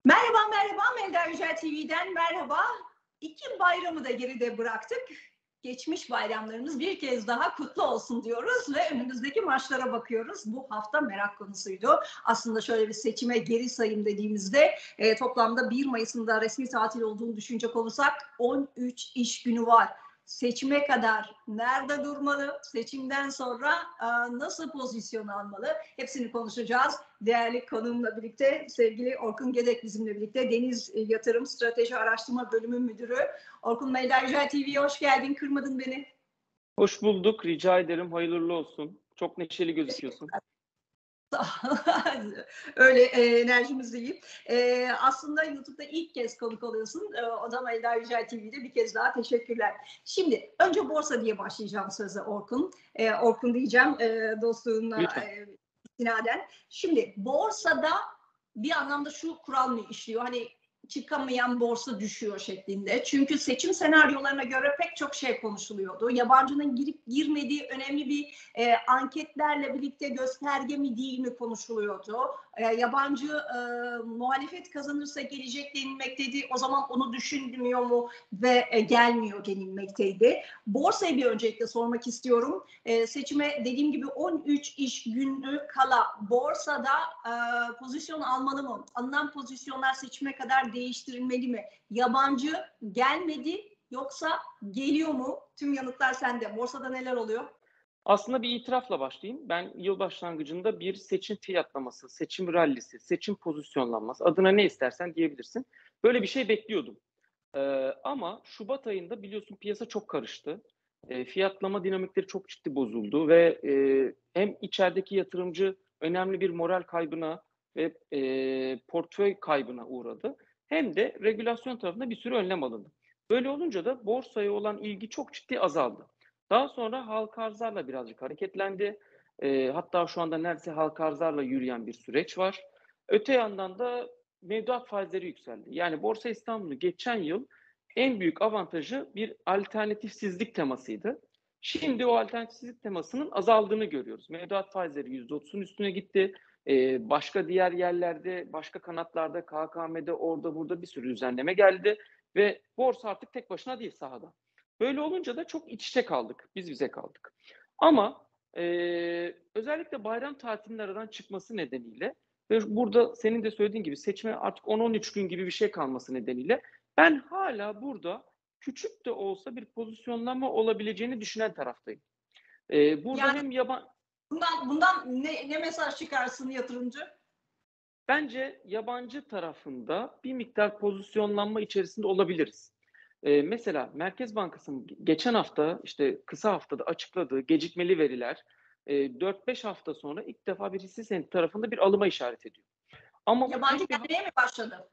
Merhaba, merhaba. Melda Yücel TV'den merhaba. İki bayramı da geride bıraktık. Geçmiş bayramlarımız bir kez daha kutlu olsun diyoruz ve önümüzdeki maçlara bakıyoruz. Bu hafta merak konusuydu. Aslında şöyle bir seçime geri sayım dediğimizde toplamda 1 Mayıs'ın da resmi tatil olduğunu düşünecek olursak 13 iş günü var. Seçime kadar nerede durmalı? Seçimden sonra nasıl pozisyon almalı? Hepsini konuşacağız. Değerli konuğumla birlikte sevgili Orkun Gedek bizimle birlikte. Deniz Yatırım Strateji Araştırma Bölümü Müdürü. Orkun, Melda Yücel TV'ye hoş geldin. Kırmadın beni. Hoş bulduk. Rica ederim. Hayırlı olsun. Çok neşeli gözüküyorsun. Öyle enerjimiz değil. Aslında YouTube'da ilk kez konuk oluyorsun. O da Melda Yücel TV'de bir kez daha teşekkürler. Şimdi önce borsa diye başlayacağım söze Orkun. Orkun diyeceğim dostluğuna istinaden. Şimdi borsada bir anlamda şu kural mı işliyor? Hani çıkamayan borsa düşüyor şeklinde. Çünkü seçim senaryolarına göre pek çok şey konuşuluyordu. Yabancının girip girmediği önemli bir anketlerle birlikte gösterge mi değil mi konuşuluyordu. Yabancı muhalefet kazanırsa gelecek denilmekteydi. O zaman onu düşünmüyor mu ve gelmiyor denilmekteydi. Borsayı bir öncelikle sormak istiyorum. Seçime dediğim gibi 13 iş günü kala borsada pozisyon almalı mı? Alınan pozisyonlar seçime kadar değiştirilmeli mi? Yabancı gelmedi yoksa geliyor mu? Tüm yanıtlar sende. Borsada neler oluyor? Aslında bir itirafla başlayayım. Ben yıl başlangıcında bir seçim fiyatlaması, seçim rallisi, seçim pozisyonlanması, adına ne istersen diyebilirsin. Böyle bir şey bekliyordum. Ama Şubat ayında biliyorsun piyasa çok karıştı. Fiyatlama dinamikleri çok ciddi bozuldu ve hem içerideki yatırımcı önemli bir moral kaybına ve portföy kaybına uğradı. Hem de regülasyon tarafında bir sürü önlem alındı. Böyle olunca da borsaya olan ilgi çok ciddi azaldı. Daha sonra halka arzlarla birazcık hareketlendi. Hatta şu anda neredeyse halka arzlarla yürüyen bir süreç var. Öte yandan da mevduat faizleri yükseldi. Yani Borsa İstanbul'u geçen yıl en büyük avantajı bir alternatifsizlik temasıydı. Şimdi o alternatifsizlik temasının azaldığını görüyoruz. Mevduat faizleri %30'un üstüne gitti. Başka diğer yerlerde, başka kanatlarda, KKM'de, orada burada bir sürü düzenleme geldi. Ve borsa artık tek başına değil sahada. Böyle olunca da çok iç içe kaldık. Biz bize kaldık. Ama özellikle bayram tatilinin aradan çıkması nedeniyle ve burada senin de söylediğin gibi seçime artık 10-13 gün gibi bir şey kalması nedeniyle ben hala burada küçük de olsa bir pozisyonlama olabileceğini düşünen taraftayım. Burada yani hem yaban... Bundan ne mesaj çıkarsın yatırımcı? Bence yabancı tarafında bir miktar pozisyonlanma içerisinde olabiliriz. Mesela Merkez Bankası'nın geçen hafta işte kısa haftada açıkladığı gecikmeli veriler 4-5 hafta sonra ilk defa bir hisse senedi tarafında bir alıma işaret ediyor. Ama yabancı gelmeye mi başladı?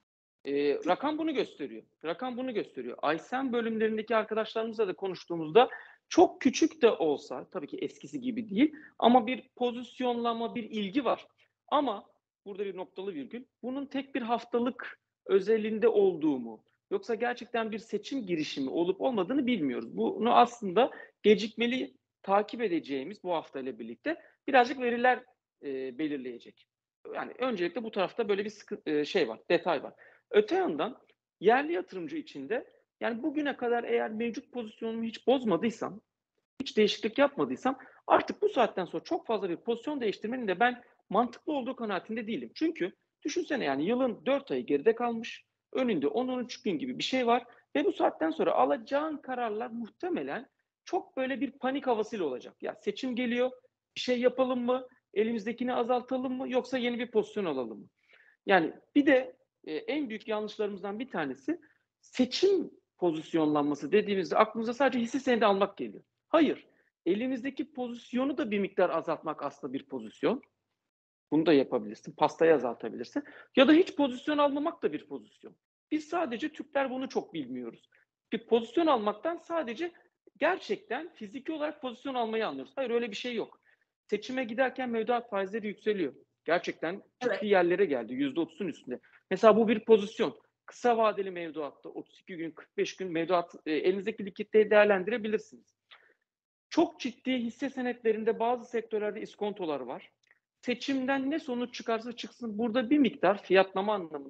Rakam bunu gösteriyor. Rakam bunu gösteriyor. Aysen bölümlerindeki arkadaşlarımızla da konuştuğumuzda çok küçük de olsa, tabii ki eskisi gibi değil ama bir pozisyonlama, bir ilgi var. Ama burada bir noktalı virgül, bunun tek bir haftalık özelinde olduğu mu, yoksa gerçekten bir seçim girişimi olup olmadığını bilmiyoruz. Bunu aslında gecikmeli takip edeceğimiz bu hafta ile birlikte birazcık veriler belirleyecek. Yani öncelikle bu tarafta böyle bir şey var, detay var. Öte yandan yerli yatırımcı için de yani bugüne kadar eğer mevcut pozisyonumu hiç bozmadıysam, hiç değişiklik yapmadıysam artık bu saatten sonra çok fazla bir pozisyon değiştirmenin de ben mantıklı olduğu kanaatinde değilim. Çünkü düşünsene yani yılın 4 ayı geride kalmış, önünde 10-13 gün gibi bir şey var ve bu saatten sonra alacağın kararlar muhtemelen çok böyle bir panik havasıyla olacak. Ya seçim geliyor, bir şey yapalım mı, elimizdekini azaltalım mı yoksa yeni bir pozisyon alalım mı? Yani bir de en büyük yanlışlarımızdan bir tanesi seçim pozisyonlanması dediğimizde aklımıza sadece hisse senedi almak geliyor. Hayır. Elimizdeki pozisyonu da bir miktar azaltmak aslında bir pozisyon. Bunu da yapabilirsin. Pastayı azaltabilirsin. Ya da hiç pozisyon almamak da bir pozisyon. Biz sadece Türkler bunu çok bilmiyoruz. Bir pozisyon almaktan sadece gerçekten fiziki olarak pozisyon almayı anlıyoruz. Hayır, öyle bir şey yok. Seçime giderken mevduat faizleri yükseliyor. Gerçekten ciddi Evet. yerlere geldi. %30'un üstünde. Mesela bu bir pozisyon. Kısa vadeli mevduatta 32 gün, 45 gün mevduat elinizdeki likiditeyi değerlendirebilirsiniz. Çok ciddi hisse senetlerinde bazı sektörlerde iskontolar var. Seçimden ne sonuç çıkarsa çıksın burada bir miktar fiyatlama anlamında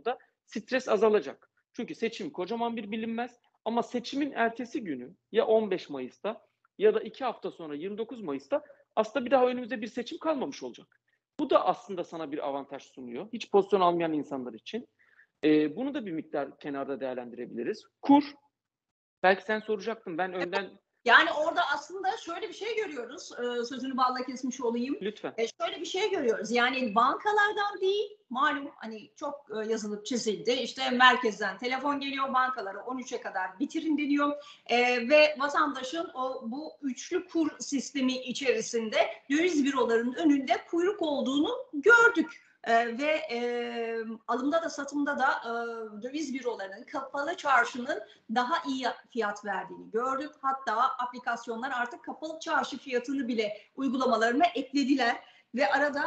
stres azalacak. Çünkü seçim kocaman bir bilinmez ama seçimin ertesi günü ya 15 Mayıs'ta ya da 2 hafta sonra 29 Mayıs'ta aslında bir daha önümüzde bir seçim kalmamış olacak. Bu da aslında sana bir avantaj sunuyor. Hiç pozisyon almayan insanlar için. Bunu da bir miktar kenarda değerlendirebiliriz. Kur, belki sen soracaktın. Ben önden Yani orada aslında şöyle bir şey görüyoruz. Sözünü balla kesmiş olayım. lütfen. Şöyle bir şey görüyoruz. Yani bankalardan değil, malum hani çok yazılıp çizildi. İşte merkezden telefon geliyor, bankalara 13'e kadar bitirin deniyor. Ve vatandaşın bu üçlü kur sistemi içerisinde döviz bürolarının önünde kuyruk olduğunu gördük. Ve alımda da satımda da döviz bürolarının, kapalı çarşının daha iyi fiyat verdiğini gördük. Hatta aplikasyonlar artık kapalı çarşı fiyatını bile uygulamalarına eklediler ve arada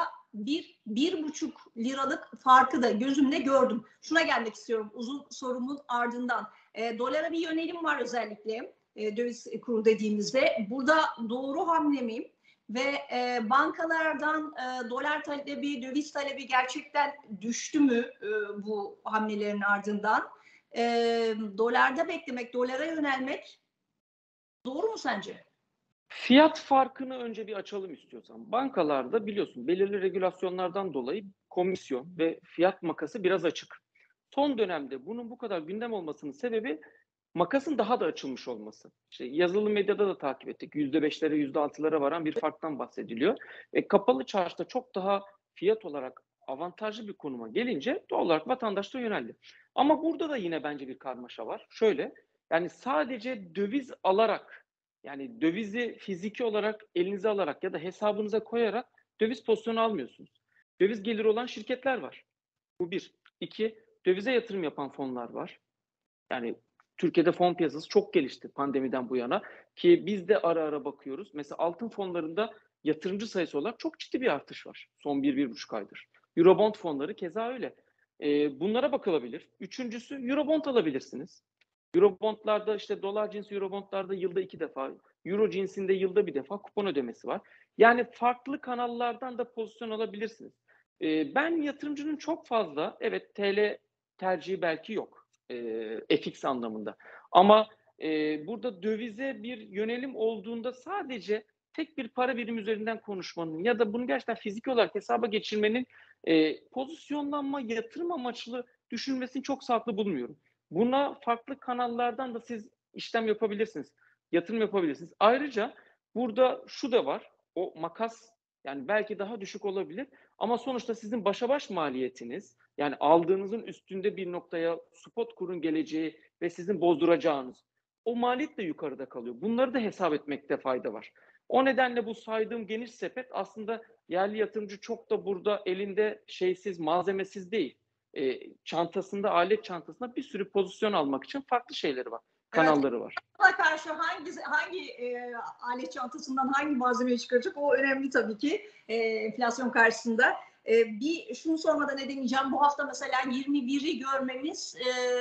1,5 liralık farkı da gözümle gördüm. Şuna gelmek istiyorum uzun sorumun ardından. Dolara bir yönelim var özellikle döviz kuru dediğimizde. Burada doğru hamle mi? Ve bankalardan dolar talebi, döviz talebi gerçekten düştü mü bu hamlelerin ardından? Dolarda beklemek, dolara yönelmek doğru mu sence? Fiyat farkını önce bir açalım istiyorsan. Bankalarda biliyorsun belirli regülasyonlardan dolayı komisyon ve fiyat makası biraz açık. Son dönemde bunun bu kadar gündem olmasının sebebi makasın daha da açılmış olması. İşte yazılı medyada da takip ettik. %5'lere, %6'lara varan bir farktan bahsediliyor. Kapalı çarşıda çok daha fiyat olarak avantajlı bir konuma gelince doğal olarak vatandaş da yöneldi. Ama burada da yine bence bir karmaşa var. Şöyle, yani sadece döviz alarak, yani dövizi fiziki olarak elinize alarak ya da hesabınıza koyarak döviz pozisyonu almıyorsunuz. Döviz geliri olan şirketler var. Bu bir. İki, dövize yatırım yapan fonlar var. Yani Türkiye'de fon piyasası çok gelişti pandemiden bu yana ki biz de ara ara bakıyoruz. Mesela altın fonlarında yatırımcı sayısı olarak çok ciddi bir artış var son 1-1,5 aydır. Eurobond fonları keza öyle. Bunlara bakılabilir. Üçüncüsü Eurobond alabilirsiniz. Eurobondlarda işte dolar cinsi Eurobondlarda yılda 2 defa, Euro cinsinde yılda 1 defa kupon ödemesi var. Yani farklı kanallardan da pozisyon alabilirsiniz. Ben yatırımcının çok fazla, evet TL tercihi belki yok. FX anlamında. Ama burada dövize bir yönelim olduğunda sadece tek bir para birimi üzerinden konuşmanın ya da bunu gerçekten fiziki olarak hesaba geçirmenin pozisyonlanma, yatırım amaçlı düşünmesini çok sağlıklı bulmuyorum. Buna farklı kanallardan da siz işlem yapabilirsiniz. Yatırım yapabilirsiniz. Ayrıca burada şu da var. O makas yani belki daha düşük olabilir ama sonuçta sizin başa baş maliyetiniz yani aldığınızın üstünde bir noktaya spot kurun geleceği ve sizin bozduracağınız o maliyet de yukarıda kalıyor. Bunları da hesap etmekte fayda var. O nedenle bu saydığım geniş sepet aslında yerli yatırımcı çok da burada elinde şeysiz, malzemesiz değil. Çantasında, alet çantasında bir sürü pozisyon almak için farklı şeyleri var, kanalları var. Buna karşı hangi alet çantasından hangi malzemeyi çıkaracak o önemli tabii ki enflasyon karşısında. Bir şunu sormadan edemeyeceğim. Bu hafta mesela 21'i görmemiz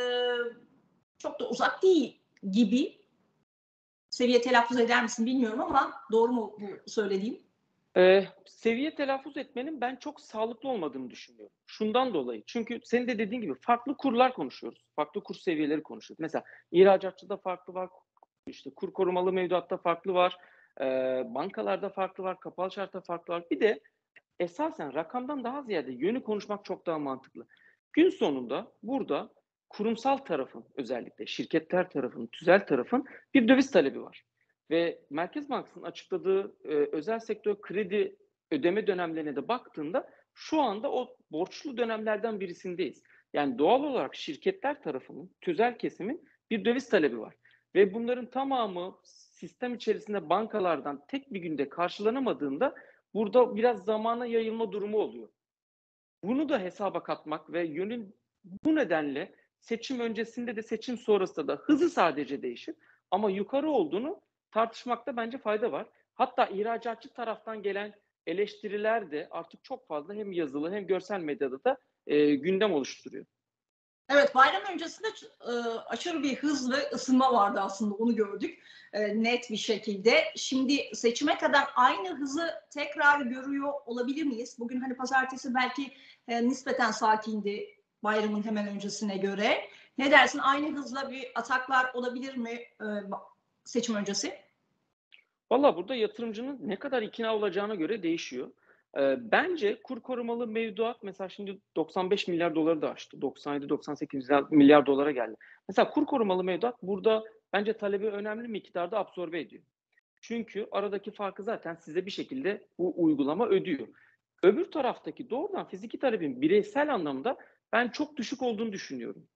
çok da uzak değil gibi. Seviye telaffuz eder misin bilmiyorum ama doğru mu bu söylediğim? Seviye telaffuz etmenin ben çok sağlıklı olmadığını düşünüyorum. Şundan dolayı. Çünkü senin de dediğin gibi farklı kurlar konuşuyoruz. Farklı kur seviyeleri konuşuyoruz. Mesela ihracatçıda farklı var. İşte kur korumalı mevduatta farklı var. Bankalarda farklı var. Kapalı çarşıda farklı var. Bir de esasen rakamdan daha ziyade yönü konuşmak çok daha mantıklı. Gün sonunda burada kurumsal tarafın özellikle şirketler tarafın, tüzel tarafın bir döviz talebi var. Ve Merkez Bankası'nın açıkladığı özel sektör kredi ödeme dönemlerine de baktığında şu anda o borçlu dönemlerden birisindeyiz. Yani doğal olarak şirketler tarafının, tüzel kesimin bir döviz talebi var. Ve bunların tamamı sistem içerisinde bankalardan tek bir günde karşılanamadığında burada biraz zamana yayılma durumu oluyor. Bunu da hesaba katmak ve yönün bu nedenle seçim öncesinde de seçim sonrasında da hızı sadece değişir ama yukarı olduğunu tartışmakta bence fayda var. Hatta ihracatçı taraftan gelen eleştiriler de artık çok fazla hem yazılı hem görsel medyada da gündem oluşturuyor. Evet, bayram öncesinde aşırı bir hız ve ısınma vardı aslında, onu gördük net bir şekilde. Şimdi seçime kadar aynı hızı tekrar görüyor olabilir miyiz? Bugün hani pazartesi belki nispeten sakindi. bayramın hemen öncesine göre. Ne dersin? Aynı hızla bir ataklar olabilir mi seçim öncesi? Valla burada yatırımcının ne kadar ikna olacağına göre değişiyor. Bence kur korumalı mevduat mesela şimdi 95 milyar doları da aştı. 97-98 milyar dolara geldi. Mesela kur korumalı mevduat burada bence talebi önemli miktarda absorbe ediyor. Çünkü aradaki farkı zaten size bir şekilde bu uygulama ödüyor. Öbür taraftaki doğrudan fiziki talebin bireysel anlamda ben çok düşük olduğunu düşünüyorum.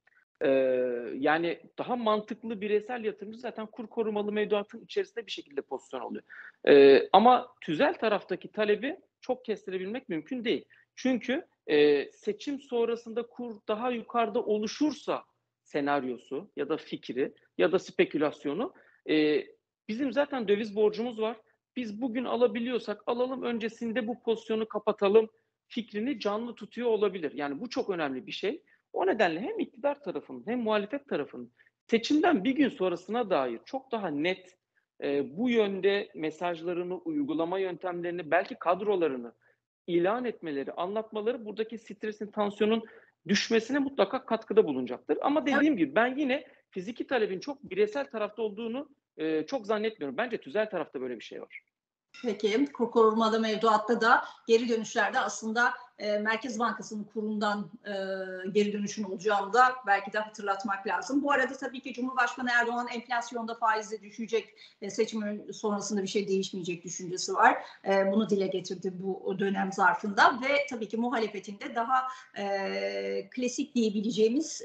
Yani daha mantıklı bireysel yatırımcı zaten kur korumalı mevduatın içerisinde bir şekilde pozisyon alıyor. Ama tüzel taraftaki talebi çok kestirebilmek mümkün değil. Çünkü seçim sonrasında kur daha yukarıda oluşursa senaryosu ya da fikri ya da spekülasyonu bizim zaten döviz borcumuz var. Biz bugün alabiliyorsak alalım öncesinde bu pozisyonu kapatalım fikrini canlı tutuyor olabilir. Yani bu çok önemli bir şey. O nedenle hem iktidar tarafının hem muhalefet tarafının seçimden bir gün sonrasına dair çok daha net bu yönde mesajlarını, uygulama yöntemlerini, belki kadrolarını ilan etmeleri, anlatmaları buradaki stresin, tansiyonun düşmesine mutlaka katkıda bulunacaktır. Ama dediğim gibi ben yine fiziki talebin çok bireysel tarafta olduğunu çok zannetmiyorum. Bence tüzel tarafta böyle bir şey var. Peki, kur korumalı mevduatta da geri dönüşlerde aslında Merkez Bankası'nın kurundan geri dönüşün olacağını da belki de hatırlatmak lazım. Bu arada tabii ki Cumhurbaşkanı Erdoğan enflasyonda faizi düşecek, seçim sonrasında bir şey değişmeyecek düşüncesi var. Bunu dile getirdi bu dönem zarfında ve tabii ki muhalefetinde daha klasik diyebileceğimiz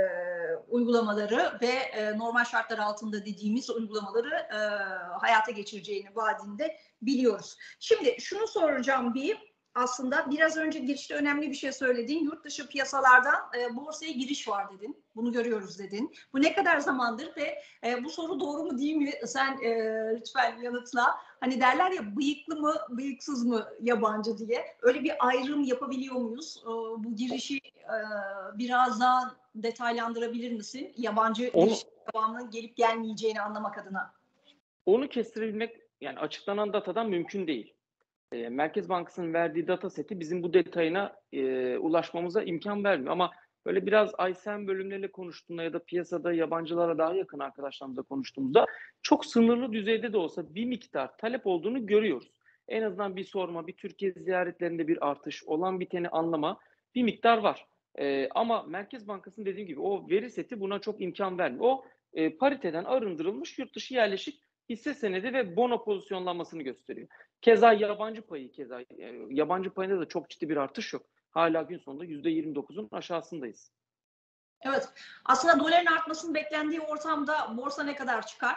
uygulamaları ve normal şartlar altında dediğimiz uygulamaları hayata geçireceğini vaadinde biliyoruz. Şimdi şunu soracağım aslında biraz önce girişte önemli bir şey söyledin. Yurt dışı piyasalardan borsaya giriş var dedin. Bunu görüyoruz dedin. Bu ne kadar zamandır ve bu soru doğru mu değil mi? Sen lütfen yanıtla. Hani derler ya bıyıklı mı, bıyıksız mı yabancı diye. Öyle bir ayrım yapabiliyor muyuz? Bu girişi biraz daha detaylandırabilir misin? Yabancı giriş devamının gelip gelmeyeceğini anlamak adına. Onu kestirebilmek yani açıklanan datadan mümkün değil. Merkez Bankası'nın verdiği data seti bizim bu detayına ulaşmamıza imkan vermiyor. Ama böyle biraz ISM bölümleriyle konuştuğumda ya da piyasada yabancılara daha yakın arkadaşlarımızla konuştuğumuzda çok sınırlı düzeyde de olsa bir miktar talep olduğunu görüyoruz. En azından bir sorma, bir Türkiye ziyaretlerinde bir artış, olan biteni anlama bir miktar var. Ama Merkez Bankası'nın dediğim gibi o veri seti buna çok imkan vermiyor. O pariteden arındırılmış yurt dışı yerleşik hisse senedi ve bono pozisyonlanmasını gösteriyor. Keza yabancı payında da çok ciddi bir artış yok. Hala gün sonunda %29'un aşağısındayız. Evet. Aslında doların artmasının beklendiği ortamda borsa ne kadar çıkar?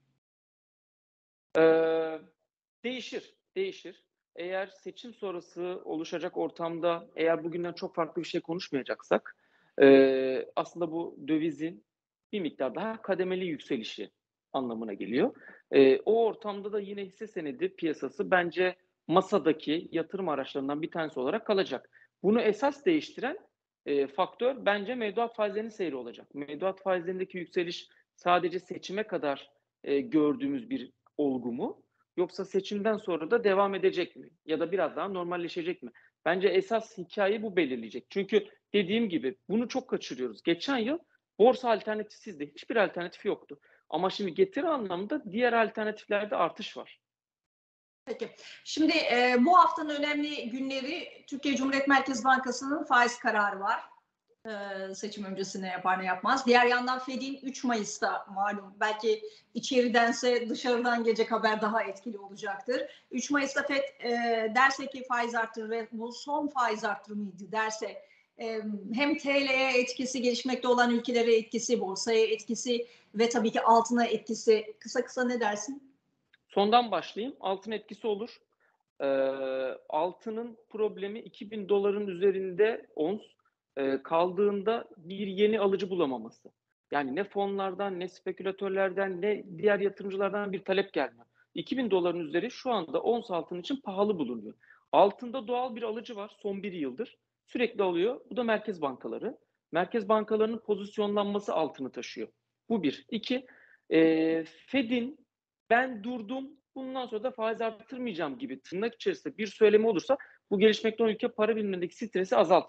Değişir. Eğer seçim sonrası oluşacak ortamda eğer bugünden çok farklı bir şey konuşmayacaksak aslında bu dövizin bir miktar daha kademeli yükselişi anlamına geliyor. O ortamda da yine hisse senedi piyasası bence masadaki yatırım araçlarından bir tanesi olarak kalacak. Bunu esas değiştiren faktör bence mevduat faizlerinin seyri olacak. Mevduat faizlerindeki yükseliş sadece seçime kadar gördüğümüz bir olgu mu? Yoksa seçimden sonra da devam edecek mi? Ya da biraz daha normalleşecek mi? Bence esas hikaye bu belirleyecek. Çünkü dediğim gibi bunu çok kaçırıyoruz. Geçen yıl borsa alternatifsizdi. Hiçbir alternatif yoktu. Ama şimdi getiri anlamında diğer alternatiflerde artış var. Peki. Şimdi bu haftanın önemli günleri Türkiye Cumhuriyet Merkez Bankası'nın faiz kararı var. Seçim öncesine yapar ne yapmaz. Diğer yandan Fed'in 3 Mayıs'ta malum belki içeridense dışarıdan gelecek haber daha etkili olacaktır. 3 Mayıs'ta Fed derse ki faiz arttırır ve bu son faiz arttırımıydı derse hem TL'ye etkisi, gelişmekte olan ülkelere etkisi, borsaya etkisi ve tabii ki altına etkisi. Kısa ne dersin? Sondan başlayayım. Altın etkisi olur. Altının problemi 2000 doların üzerinde ons kaldığında bir yeni alıcı bulamaması. Yani ne fonlardan, ne spekülatörlerden, ne diğer yatırımcılardan bir talep gelmiyor. 2000 doların üzeri şu anda ons altın için pahalı bulunuyor. Altında doğal bir alıcı var son bir yıldır. Sürekli alıyor. Bu da merkez bankaları. Merkez bankalarının pozisyonlanması altını taşıyor. Bu bir. İki, Fed'in ben durdum, bundan sonra da faiz arttırmayacağım gibi tırnak içerisinde bir söylemi olursa bu gelişmekte olan ülke para birimindeki stresi azaltır.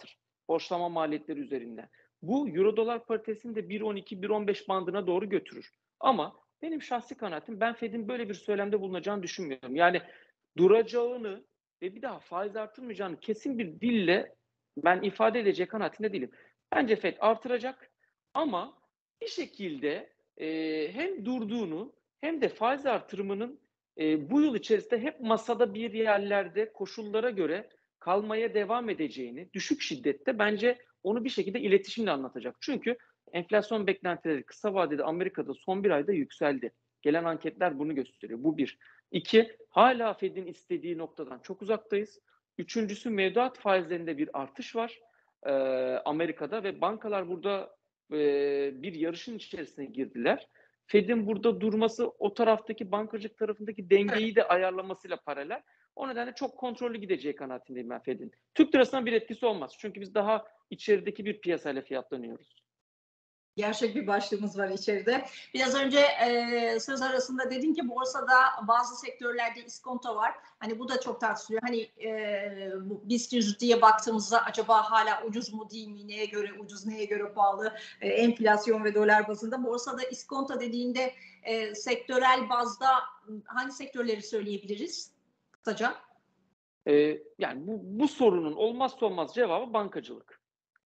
borçlama maliyetleri üzerinden. Bu euro dolar paritesini de 1.12-1.15 bandına doğru götürür. Ama benim şahsi kanaatim, ben Fed'in böyle bir söylemde bulunacağını düşünmüyorum. Yani duracağını ve bir daha faiz artırmayacağını kesin bir dille ben ifade edecek kanaatinde değilim. Bence Fed artıracak ama bir şekilde hem durduğunu hem de faiz artırımının bu yıl içerisinde hep masada bir yerlerde koşullara göre kalmaya devam edeceğini, düşük şiddette, bence onu bir şekilde iletişimle anlatacak. Çünkü enflasyon beklentileri kısa vadede Amerika'da son bir ayda yükseldi. Gelen anketler bunu gösteriyor. Bu bir. İki, hala Fed'in istediği noktadan çok uzaktayız. Üçüncüsü, mevduat faizlerinde bir artış var Amerika'da ve bankalar burada bir yarışın içerisine girdiler. Fed'in burada durması o taraftaki bankacılık tarafındaki dengeyi de ayarlamasıyla paralel. O nedenle çok kontrollü gideceği kanaatindeyim ben Fed'in. Türk lirasına bir etkisi olmaz. Çünkü biz daha içerideki bir piyasayla fiyatlanıyoruz. Gerçek bir başlığımız var içeride. Biraz önce söz arasında dedin ki borsada bazı sektörlerde iskonto var. Hani bu da çok tartışılıyor. Hani BIST 100 diye baktığımızda acaba hala ucuz mu değil mi? Neye göre ucuz, neye göre pahalı? Enflasyon ve dolar bazında. Borsada iskonto dediğinde sektörel bazda hangi sektörleri söyleyebiliriz? Kısaca. Yani bu sorunun olmazsa olmaz cevabı bankacılık.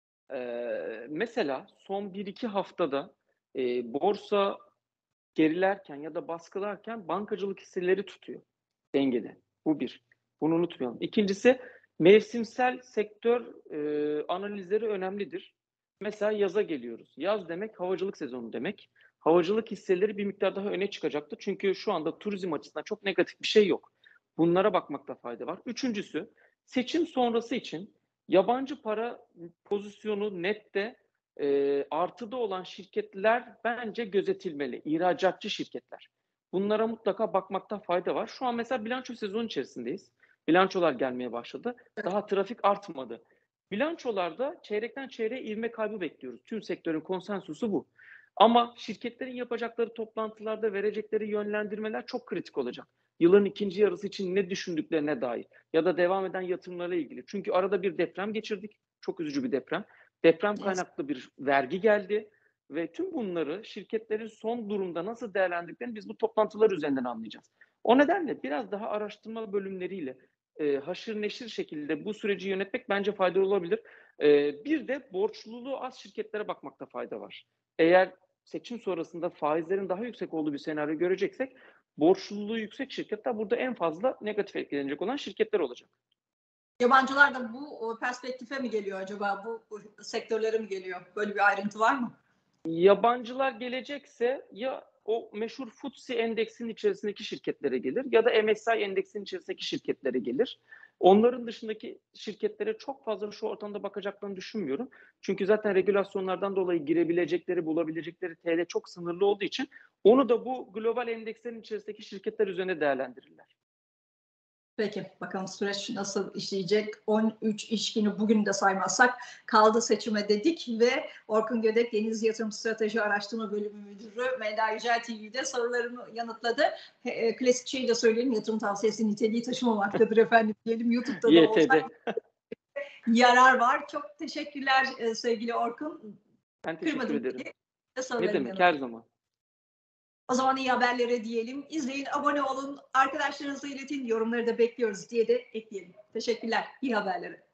Mesela son 1-2 haftada borsa gerilerken ya da baskılarken bankacılık hisseleri tutuyor dengede. Bu bir. Bunu unutmayalım. İkincisi, mevsimsel sektör analizleri önemlidir. Mesela yaza geliyoruz. Yaz demek havacılık sezonu demek. Havacılık hisseleri bir miktar daha öne çıkacaktır. Çünkü şu anda turizm açısından çok negatif bir şey yok. Bunlara bakmakta fayda var. Üçüncüsü, seçim sonrası için yabancı para pozisyonu nette artıda olan şirketler bence gözetilmeli. İhracatçı şirketler. Bunlara mutlaka bakmakta fayda var. Şu an mesela bilanço sezonu içerisindeyiz. Bilançolar gelmeye başladı. Daha trafik artmadı. Bilançolarda çeyrekten çeyreğe ivme kaybı bekliyoruz. Tüm sektörün konsensusu bu. Ama şirketlerin yapacakları toplantılarda verecekleri yönlendirmeler çok kritik olacak. Yılın ikinci yarısı için ne düşündüklerine dair ya da devam eden yatırımlarla ilgili. Çünkü arada bir deprem geçirdik. Çok üzücü bir deprem. Deprem kaynaklı bir vergi geldi ve tüm bunları şirketlerin son durumda nasıl değerlendirdiklerini biz bu toplantılar üzerinden anlayacağız. O nedenle biraz daha araştırma bölümleriyle haşır neşir şekilde bu süreci yönetmek bence faydalı olabilir. Bir de borçluluğu az şirketlere bakmakta fayda var. Eğer seçim sonrasında faizlerin daha yüksek olduğu bir senaryo göreceksek, borçluluğu yüksek şirketler burada en fazla negatif etkilenecek olan şirketler olacak. Yabancılar da bu perspektife mi geliyor acaba? Bu sektörlere mi geliyor? Böyle bir ayrıntı var mı? Yabancılar gelecekse ya o meşhur FTSE endeksinin içerisindeki şirketlere gelir ya da MSCI endeksinin içerisindeki şirketlere gelir. Onların dışındaki şirketlere çok fazla şu ortamda bakacaklarını düşünmüyorum. Çünkü zaten regülasyonlardan dolayı girebilecekleri, bulabilecekleri TL çok sınırlı olduğu için onu da bu global endekslerin içerisindeki şirketler üzerine değerlendirirler. Peki bakalım süreç nasıl işleyecek? 13 iş günü bugün de saymazsak kaldı seçime dedik ve Orkun Gödek Deniz Yatırım Strateji Araştırma Bölümü Müdürü Melda Yücel TV'de sorularımı yanıtladı. Klasik şeyi de söyleyelim, yatırım tavsiyesi niteliği taşımamaktadır efendim diyelim. YouTube'da da olsa yarar var. Çok teşekkürler sevgili Orkun. Ben teşekkür ederim. Ne demek, Yanıtladı. her zaman. O zaman iyi haberlere diyelim. İzleyin, abone olun, arkadaşlarınıza iletin, yorumları da bekliyoruz diye de ekleyelim. Teşekkürler, iyi haberlere.